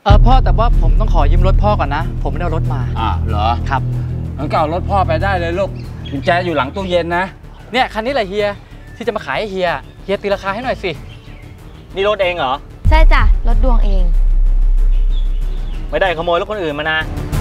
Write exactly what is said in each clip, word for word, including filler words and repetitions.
เออพ่อแต่ว่าผมต้องขอยืมรถพ่อก่อนนะผมไม่ได้เอารถมาอ่าเหรอครับงั้นก็เอารถพ่อไปได้เลยลูกกุญแจอยู่หลังตู้เย็นนะเนี่ยคันนี้แหละเฮียที่จะมาขายให้เฮียเฮียตีราคาให้หน่อยสินี่รถเองเหรอใช่จ้ะรถดวงเองไม่ได้ขโมยรถคนอื่นมานะ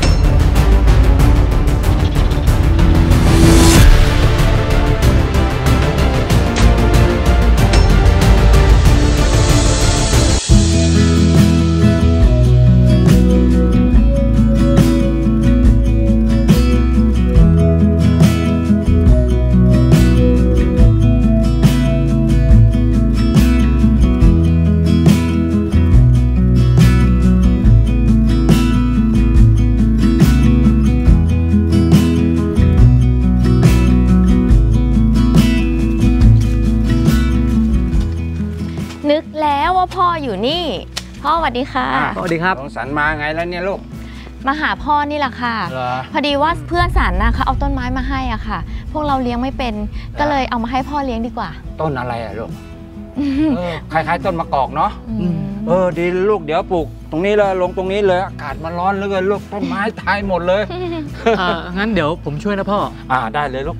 นึกแล้วว่าพ่ออยู่นี่พ่อสวัสดีค่ะสวัสดีครับน้องสันมาไงแล้วเนี่ยลูกมาหาพ่อนี่แหละค่ะพอดีว่าเพื่อนสันนะเขาเอาต้นไม้มาให้อ่ะค่ะพวกเราเลี้ยงไม่เป็นก็เลยเอามาให้พ่อเลี้ยงดีกว่าต้นอะไรอ่ะลูกคล้ายๆต้นมะกอกเนาะเออดีลูกเดี๋ยวปลูกตรงนี้เลยลงตรงนี้เลยอากาศมันร้อนเหลือเกินลูกต้นไม้ตายหมดเลยงั้นเดี๋ยวผมช่วยนะพ่ออ่าได้เลยลูก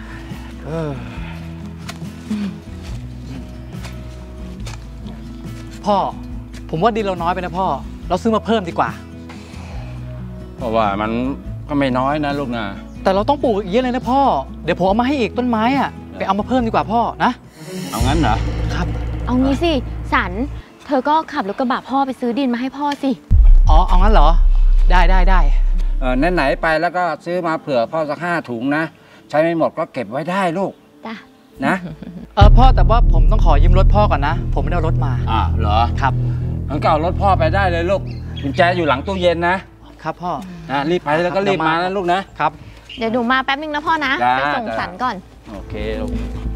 พ่อผมว่าดินเราน้อยไปนะพ่อเราซื้อมาเพิ่มดีกว่าเพราะว่ามันก็ไม่น้อยนะลูกนะแต่เราต้องปลูกอีกเยอะเลยนะพ่อเดี๋ยวผมเอามาให้อีกต้นไม้อ่ะไปเอามาเพิ่มดีกว่าพ่อนะเอางั้นเหรอครับเอางี้สิสันเธอก็ขับรถกระบะพ่อไปซื้อดินมาให้พ่อสิอ๋อเอางั้นเหรอได้ได้ได้เออไหนๆไปแล้วก็ซื้อมาเผื่อพ่อสักห้าถุงนะใช้ไม่หมดก็เก็บไว้ได้ลูกจ้ะนะเออพ่อแต่ว่าผมต้องขอยืมรถพ่อก่อนนะผมไม่ได้เอารถมาอ่าเหรอครับงั้นก็เอารถพ่อไปได้เลยลูกกุญแจอยู่หลังตู้เย็นนะครับพ่อนะรีบไปแล้วก็รีบมานะลูกนะครับเดี๋ยวหนูมาแป๊บนึงนะพ่อนะไปส่งสันก่อนโอเคลูก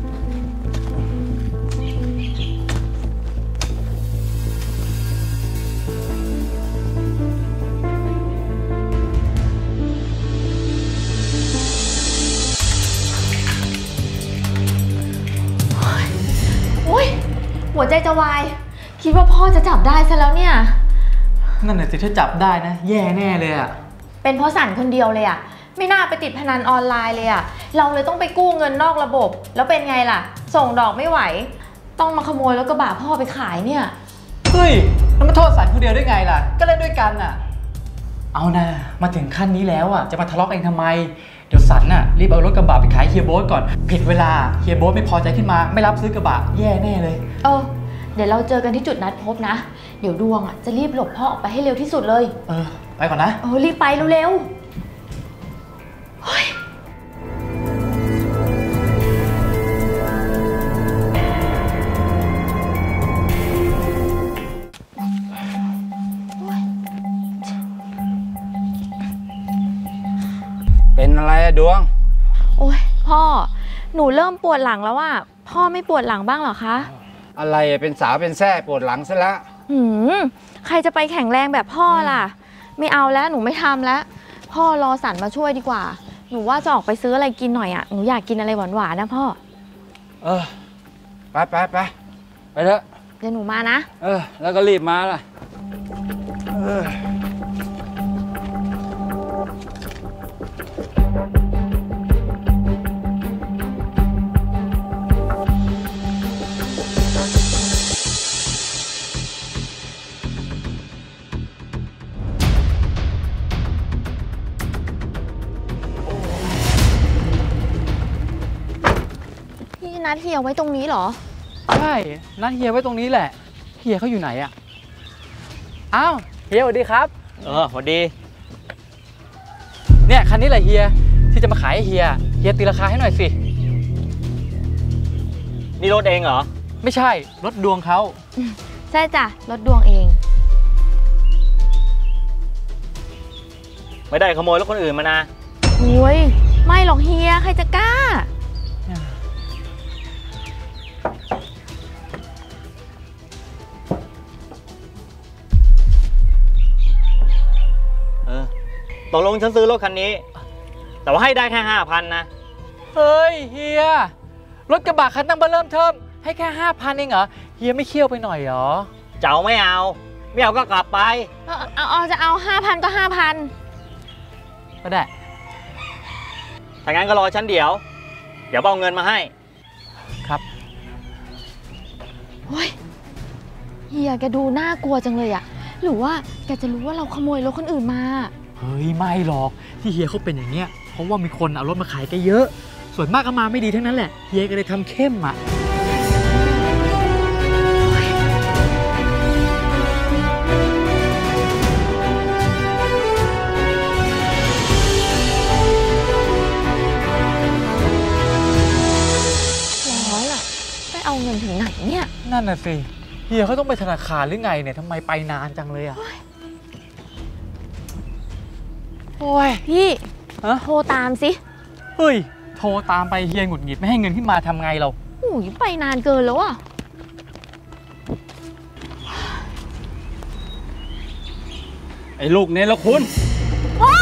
หัวใจจะวายคิดว่าพ่อจะจับได้ซะแล้วเนี่ยนั่นแหละสิถ้าจับได้นะแย่แน่เลยอ่ะเป็นเพราะสันคนเดียวเลยอ่ะไม่น่าไปติดพนันออนไลน์เลยอ่ะเราเลยต้องไปกู้เงินนอกระบบแล้วเป็นไงล่ะส่งดอกไม่ไหวต้องมาขโมยแล้วก็บ่าพ่อไปขายเนี่ยเฮ้ยแล้วมาโทษสันคนเดียวได้ไงล่ะก็เล่นด้วยกันอ่ะเอานะมาถึงขั้นนี้แล้วอ่ะจะมาทะเลาะกันทำไมเดี๋ยวสันน่ะรีบเอารถกระบะไปขายเฮียโบ๊ทก่อนผิดเวลาเฮียโบ๊ทไม่พอใจขึ้นมาไม่รับซื้อกระบะแย่แน่เลยเออเดี๋ยวเราเจอกันที่จุดนัดพบนะเดี๋ยวดวงอ่ะจะรีบหลบพ่อออกไปให้เร็วที่สุดเลยเออไปก่อนนะเออรีบไปเร็วๆเฮ้ยเป็นอะไรอะดวงโอ้ยพ่อหนูเริ่มปวดหลังแล้วอ่ะพ่อไม่ปวดหลังบ้างเหรอคะอะไรเป็นสาวเป็นแส้ปวดหลังซะแล้วหืมใครจะไปแข็งแรงแบบพ่อล่ะไม่เอาแล้วหนูไม่ทำแล้วพ่อรอสันมาช่วยดีกว่าหนูว่าจะออกไปซื้ออะไรกินหน่อยอ่ะหนูอยากกินอะไรหวานๆนะพ่อเออไปไปไปไปเถอะเดี๋ยวหนูมานะเออแล้วก็รีบมาล่ะเออนัดเฮียไว้ตรงนี้เหรอใช่นัดเฮียไว้ตรงนี้แหละเฮียเขาอยู่ไหนอะอ้าวเฮียสวัสดีครับเออสวัสดีเนี่ยคันนี้แหละเฮียที่จะมาขายให้เฮียเฮียตีราคาให้หน่อยสินี่รถเองเหรอไม่ใช่รถดวงเขาใช่จ้ะรถดวงเองไม่ได้ขโมยรถคนอื่นมานะโอ้ยไม่หรอกเฮียใครจะกล้าตกลงฉันซื้อรถคันนี้แต่ว่าให้ได้แค่ห้าพันนะเฮ้ยเฮียรถกระบะคันตั้งเบอร์เริ่มเทิมให้แค่ห้าพันเองเหรอเฮียไม่เคี่ยวไปหน่อยเหรอเจ้าไม่เอาไม่เอาก็กลับไปเอาเอาเอาจะเอาห้าพันก็ห้าพันก็ได้ถ้างั้นก็รอฉันเดี๋ยว เดี๋ยวเอาเงินมาให้ครับโอ้ยเฮียแกดูน่ากลัวจังเลยอะหรือว่าแกจะรู้ว่าเราขโมยรถคนอื่นมาเฮ้ยไม่หรอกที่เฮียเขาเป็นอย่างเนี้ยเพราะว่ามีคนเอารถมาขายแกเยอะ ส่วนมากก็มาไม่ดีทั้งนั้นแหละเฮียก็เลยทำเข้มอ่ะร้อยอะไปเอาเงินถึงไหนเนี่ยนั่นน่ะสิเฮียเขาต้องไปธนาคารหรือไงเนี่ยทำไมไปนานจังเลยอ่ะโอ้ยพี่ฮะโทรตามสิเฮ้ยโทรตามไปเฮียหงุดหงิดไม่ให้เงินขึ้นมาทำไงเราโอ้ยไปนานเกินแล้วอะไอ้ลูกเนรคุณพ่อ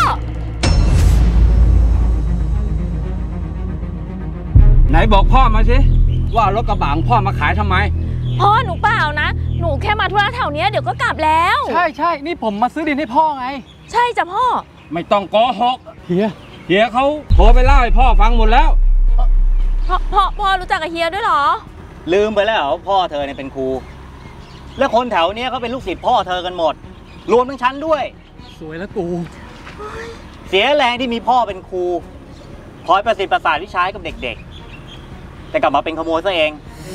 ไหนบอกพ่อมาสิว่ารถกระบะของพ่อมาขายทำไมพ่อหนูเปล่านะหนูแค่มาธุระแถวเนี้ยเดี๋ยวก็กลับแล้วใช่ใช่นี่ผมมาซื้อดินให้พ่อไงใช่จ้ะพ่อไม่ต้องโกหกเฮียเฮียเขาโทรไปเล่าให้พ่อฟังหมดแล้วพ่อพ่อพ่อรู้จักกับเฮียด้วยเหรอลืมไปแล้วเหรอพ่อเธอเนี่ยเป็นครู แล้วคนแถวเนี้ยเขาเป็นลูกศิษย์พ่อเธอกันหมด รวมทั้งฉันด้วยสวยแล้วกูเสียแรงที่มีพ่อเป็นครูคอยประสิทธิ์ประสาทวิชาให้กับเด็กๆ แต่กลับมาเป็นขโมยซะเอง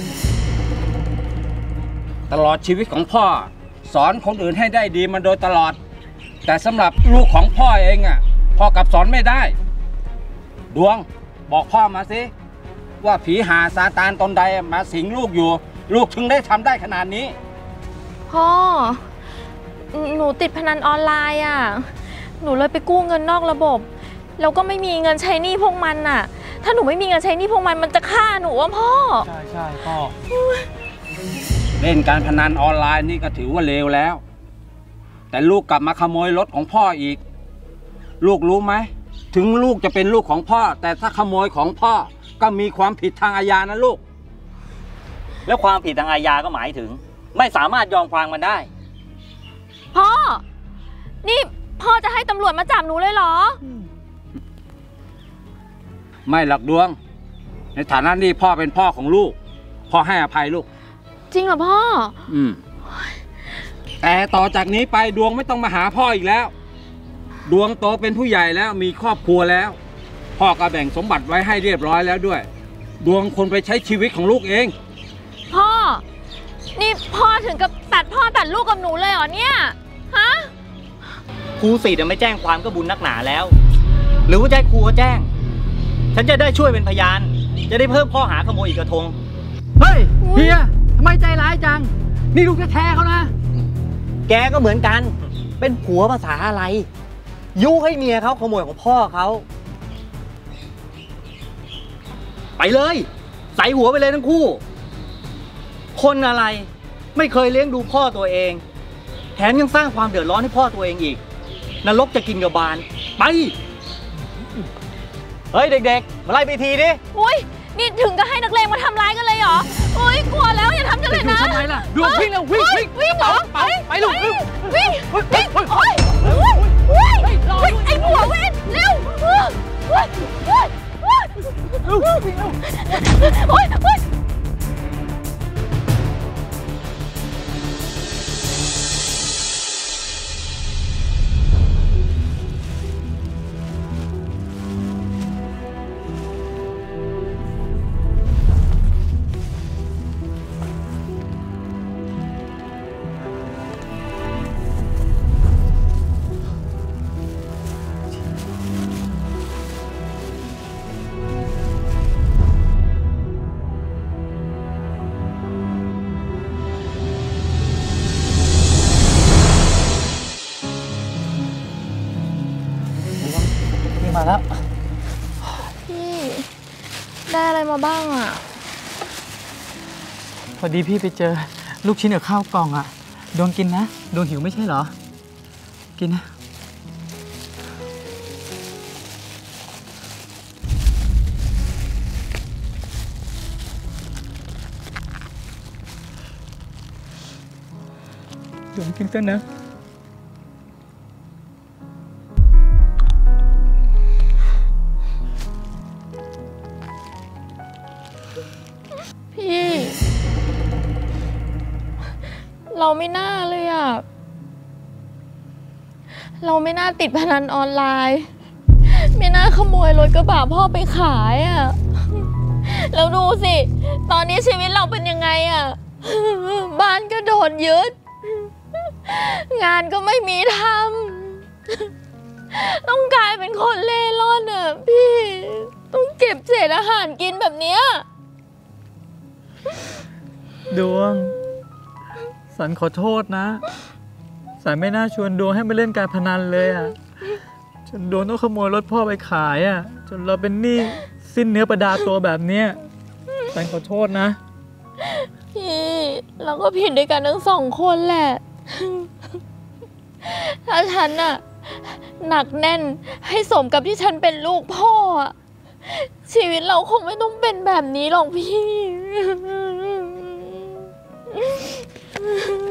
ตลอดชีวิตของพ่อ สอนคนอื่นให้ได้ดีมาโดยตลอด แต่สำหรับลูกของพ่อเองอ่ะพ่อกลับสอนไม่ได้ ดวงบอกพ่อมาสิว่าผีหาซาตานตนใดมาสิงลูกอยู่ ลูกถึงได้ทำได้ขนาดนี้พ่อ หนูติดพนันออนไลน์อ่ะ หนูเลยไปกู้เงินนอกระบบ แล้วก็ไม่มีเงินใช้หนี้พวกมันน่ะ ถ้าหนูไม่มีเงินใช้หนี้พวกมันมันจะฆ่าหนูอ่ะพ่อใช่ใช่พ่อเล่นการพนันออนไลน์นี่ก็ถือว่าเลวแล้ว แต่ลูกกลับมาขโมยรถของพ่ออีก ลูกรู้ไหมถึงลูกจะเป็นลูกของพ่อ แต่ถ้าขโมยของพ่อก็มีความผิดทางอาญานะลูกแล้วความผิดทางอาญาก็หมายถึง ไม่สามารถยอมความกันได้พ่อ นี่พ่อจะให้ตำรวจมาจับหนูเลยเหรอไม่หลักดวง ในฐานะนี้พ่อเป็นพ่อของลูก พ่อให้อภัยลูกจริงเหรอพ่ออืมแต่ต่อจากนี้ไปดวงไม่ต้องมาหาพ่ออีกแล้ว ดวงโตเป็นผู้ใหญ่แล้วมีครอบครัวแล้ว พ่อก็แบ่งสมบัติไว้ให้เรียบร้อยแล้วด้วย ดวงคนไปใช้ชีวิตของลูกเองพ่อ นี่พ่อถึงกับตัดพ่อตัดลูกกับหนูเลยเหรอเนี่ย ฮะครูสิทธิ์ไม่แจ้งความก็บุญนักหนาแล้ว หรือว่าจะให้ครูเขาแจ้ง ฉันจะได้ช่วยเป็นพยาน จะได้เพิ่มข้อหาขโมยอีกกระทงเฮ้ยเฮียทำไมใจร้ายจัง นี่ลูกแท้ๆเขานะแกก็เหมือนกัน เป็นผัวภาษาอะไร ยุให้เมียเขาขโมยของพ่อเขา ไปเลย ใส่หัวไปเลยทั้งคู่ คนอะไรไม่เคยเลี้ยงดูพ่อตัวเอง แถมยังสร้างความเดือดร้อนให้พ่อตัวเองอีก นรกจะกินกระบาล ไป เฮ้ยเด็กๆ มาไล่ไปทีดิอุ้ย นี่ถึงก็ให้นักเลงมาทำร้ายกันเลยเหรออุ้ยกลัวแล้วอย่าทำกันเลยนะทำไมล่ะดวงวิ่งเร็ววิ่งวิ่งวิ่งเหรอไปไปลูกวิ่งวิ่งวิ่งโอ้ยโอ้ยโอ้ยไอ้หัวเว้นเร็วโอ้ยโอ้ยโอ้ยโอ้ยโอ้ยนี่มาแล้วพี่ได้อะไรมาบ้างอ่ะพอดีพี่ไปเจอลูกชิ้นกับข้าวกล่องอ่ะดวงกินนะดวงหิวไม่ใช่เหรอ กินนะดวงกินซะนะพี่ เราไม่น่าเลยอ่ะ เราไม่น่าติดพนันออนไลน์ ไม่น่าขโมยรถกระบะพ่อไปขายอ่ะ แล้วดูสิ ตอนนี้ชีวิตเราเป็นยังไงอ่ะ บ้านก็โดนยึด งานก็ไม่มีทำ ต้องกลายเป็นคนเล่ร่อนอ่ะพี่ ต้องเก็บเศษอาหารกินแบบเนี้ยดวง สันขอโทษนะ สันไม่น่าชวนดวงให้มาเล่นการพนันเลยอ่ะ จนดวงต้องขโมยรถพ่อไปขายอ่ะ จนเราเป็นหนี้สิ้นเนื้อประดาตัวแบบเนี้ยสันขอโทษนะพี่เราก็ผิดด้วยกันทั้งสองคนแหละ ถ้าฉันน่ะหนักแน่นให้สมกับที่ฉันเป็นลูกพ่ออะชีวิตเราคงไม่ต้องเป็นแบบนี้หรอกพี่